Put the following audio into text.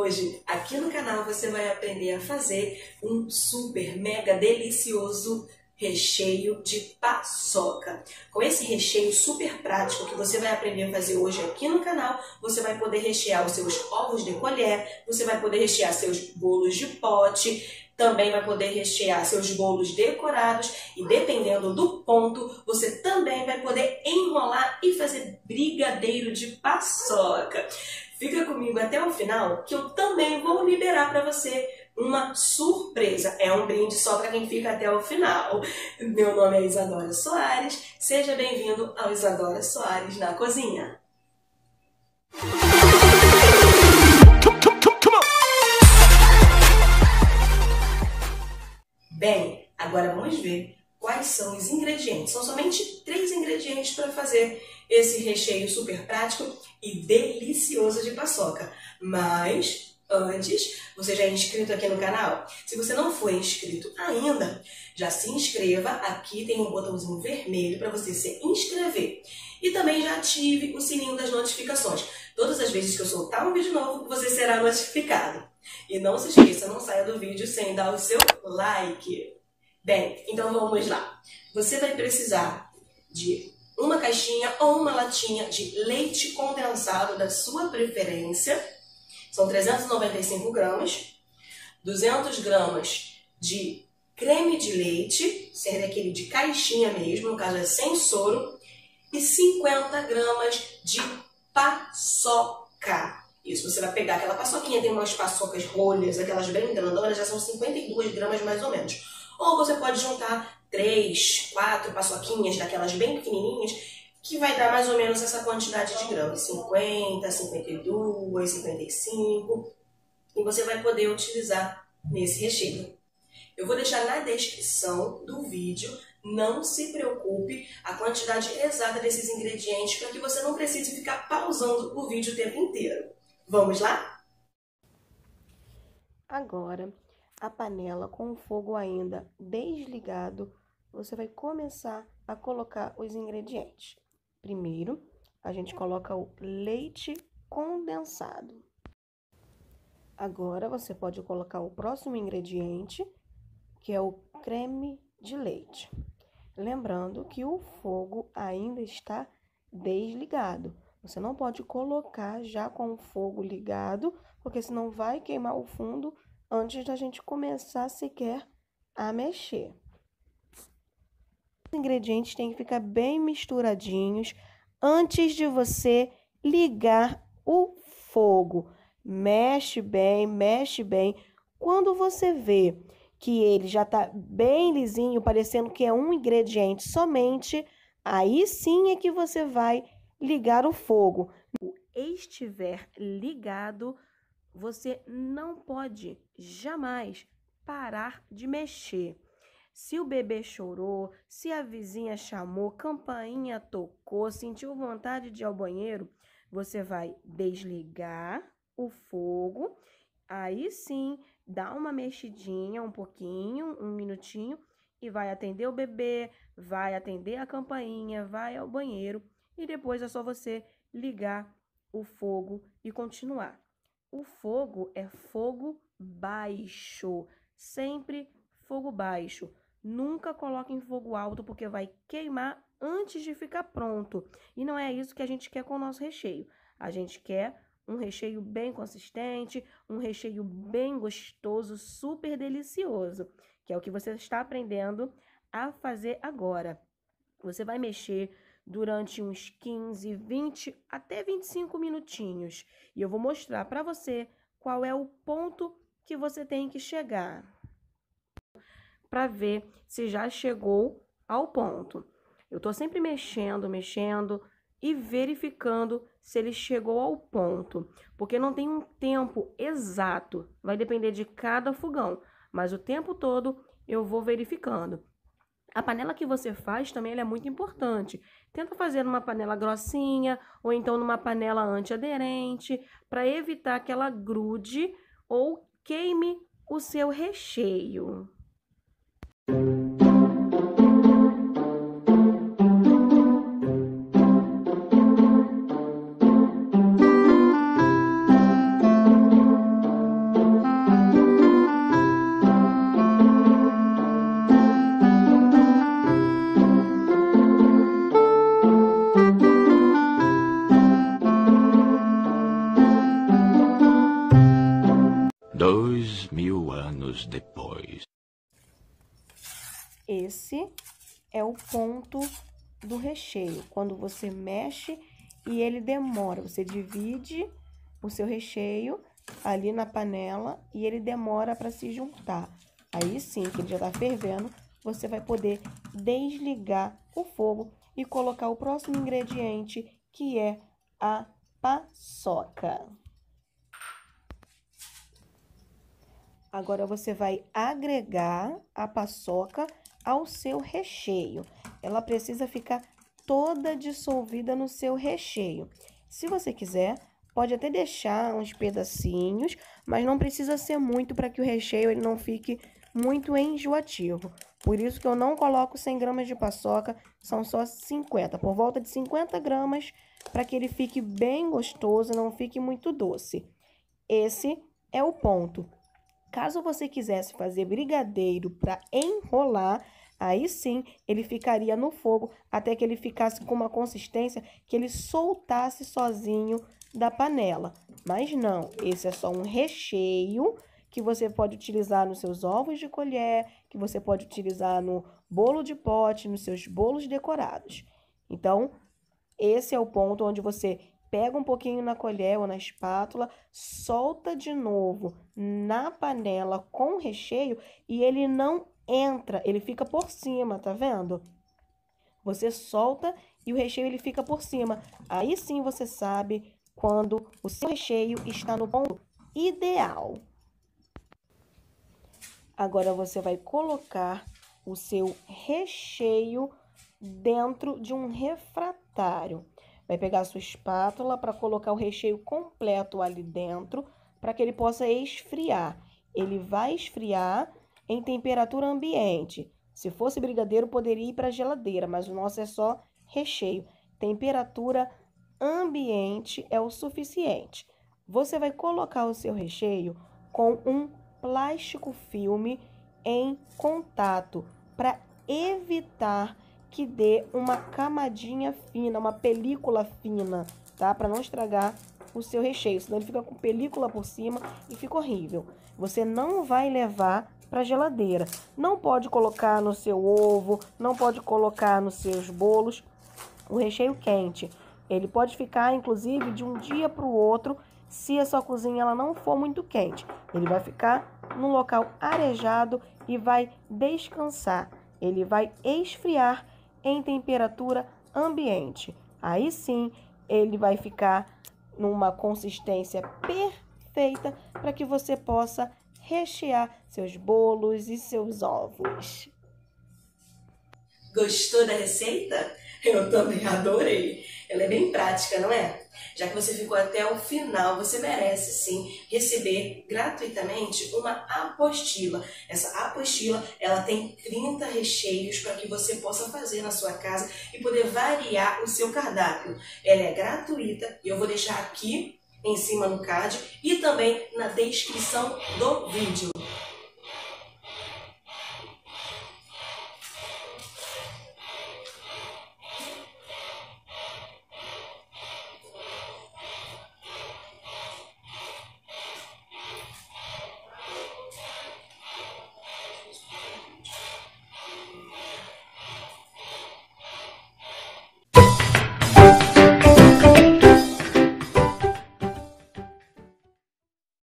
Hoje, aqui no canal, você vai aprender a fazer um super mega delicioso recheio de paçoca. Com esse recheio super prático que você vai aprender a fazer hoje aqui no canal, você vai poder rechear os seus ovos de colher, você vai poder rechear seus bolos de pote, também vai poder rechear seus bolos decorados e, dependendo do ponto, você também vai poder enrolar e fazer brigadeiro de paçoca. Fica comigo até o final que eu também vou liberar para você uma surpresa. É um brinde só para quem fica até o final. Meu nome é Isadora Soares. Seja bem-vindo ao Isadora Soares na Cozinha. Bem, agora vamos ver quais são os ingredientes. São somente 3 ingredientes para fazer esse recheio super prático e delicioso de paçoca. Mas antes, você já é inscrito aqui no canal? Se você não for inscrito ainda, já se inscreva. Aqui tem um botãozinho vermelho para você se inscrever. E também já ative o sininho das notificações. Todas as vezes que eu soltar um vídeo novo, você será notificado. E não se esqueça, não saia do vídeo sem dar o seu like. Bem, então vamos lá. Você vai precisar de uma caixinha ou uma latinha de leite condensado da sua preferência. São 395 gramas. 200 gramas de creme de leite, sendo aquele de caixinha mesmo, no caso é sem soro. E 50 gramas de paçoca. Isso, você vai pegar aquela paçoquinha, tem umas paçocas rolhas, aquelas bem grandonas, já são 52 gramas mais ou menos. Ou você pode juntar 3, 4 paçoquinhas daquelas bem pequenininhas, que vai dar mais ou menos essa quantidade de gramas, 50, 52, 55, e você vai poder utilizar nesse recheio. Eu vou deixar na descrição do vídeo, não se preocupe, a quantidade exata desses ingredientes para que você não precise ficar pausando o vídeo o tempo inteiro. Vamos lá? Agora, a panela com o fogo ainda desligado, você vai começar a colocar os ingredientes. Primeiro, a gente coloca o leite condensado. Agora, você pode colocar o próximo ingrediente, que é o creme de leite. Lembrando que o fogo ainda está desligado. Você não pode colocar já com o fogo ligado, porque senão vai queimar o fundo antes da gente começar sequer a mexer. Os ingredientes têm que ficar bem misturadinhos antes de você ligar o fogo. Mexe bem, mexe bem. Quando você vê que ele já está bem lisinho, parecendo que é um ingrediente somente, aí sim é que você vai ligar o fogo. Se estiver ligado, você não pode jamais parar de mexer. Se o bebê chorou, se a vizinha chamou, campainha tocou, sentiu vontade de ir ao banheiro, você vai desligar o fogo, aí sim dá uma mexidinha um pouquinho, um minutinho, e vai atender o bebê, vai atender a campainha, vai ao banheiro, e depois é só você ligar o fogo e continuar. O fogo é fogo baixo, sempre fogo baixo. Nunca coloque em fogo alto, porque vai queimar antes de ficar pronto. E não é isso que a gente quer com o nosso recheio. A gente quer um recheio bem consistente, um recheio bem gostoso, super delicioso, que é o que você está aprendendo a fazer agora. Você vai mexer durante uns 15, 20, até 25 minutinhos. E eu vou mostrar para você qual é o ponto que você tem que chegar, para ver se já chegou ao ponto. Eu tô sempre mexendo e verificando se ele chegou ao ponto, porque não tem um tempo exato, vai depender de cada fogão, mas o tempo todo eu vou verificando. A panela que você faz também ela é muito importante. Tenta fazer numa panela grossinha ou então numa panela antiaderente, para evitar que ela grude ou queime o seu recheio. anos depois. Esse é o ponto do recheio. Quando você mexe e ele demora, você divide o seu recheio ali na panela e ele demora para se juntar. Aí sim, que ele já está fervendo, você vai poder desligar o fogo e colocar o próximo ingrediente, que é a paçoca. Agora você vai agregar a paçoca ao seu recheio. Ela precisa ficar toda dissolvida no seu recheio. Se você quiser, pode até deixar uns pedacinhos, mas não precisa ser muito para que o recheio ele não fique muito enjoativo. Por isso que eu não coloco 100 gramas de paçoca, são só 50, por volta de 50 gramas, para que ele fique bem gostoso e não fique muito doce. Esse é o ponto. Caso você quisesse fazer brigadeiro para enrolar, aí sim ele ficaria no fogo até que ele ficasse com uma consistência que ele soltasse sozinho da panela. Mas não, esse é só um recheio que você pode utilizar nos seus ovos de colher, que você pode utilizar no bolo de pote, nos seus bolos decorados. Então, esse é o ponto onde você pega um pouquinho na colher ou na espátula, solta de novo na panela com o recheio e ele não entra, ele fica por cima, tá vendo? Você solta e o recheio ele fica por cima. Aí sim você sabe quando o seu recheio está no ponto ideal. Agora você vai colocar o seu recheio dentro de um refratário. Vai pegar a sua espátula para colocar o recheio completo ali dentro, para que ele possa esfriar. Ele vai esfriar em temperatura ambiente. Se fosse brigadeiro, poderia ir para a geladeira, mas o nosso é só recheio. Temperatura ambiente é o suficiente. Você vai colocar o seu recheio com um plástico filme em contato para evitar que dê uma camadinha fina, uma película fina, tá? Para não estragar o seu recheio, senão ele fica com película por cima e fica horrível. Você não vai levar para a geladeira. Não pode colocar no seu ovo, não pode colocar nos seus bolos o recheio quente. Ele pode ficar, inclusive, de um dia para o outro, se a sua cozinha ela não for muito quente. Ele vai ficar num local arejado e vai descansar. Ele vai esfriar em temperatura ambiente. Aí sim, ele vai ficar numa consistência perfeita para que você possa rechear seus bolos e seus ovos. Gostou da receita? Eu também adorei. Ela é bem prática, não é? Já que você ficou até o final, você merece sim receber gratuitamente uma apostila. Essa apostila, ela tem 30 recheios para que você possa fazer na sua casa e poder variar o seu cardápio. Ela é gratuita e eu vou deixar aqui em cima no card e também na descrição do vídeo.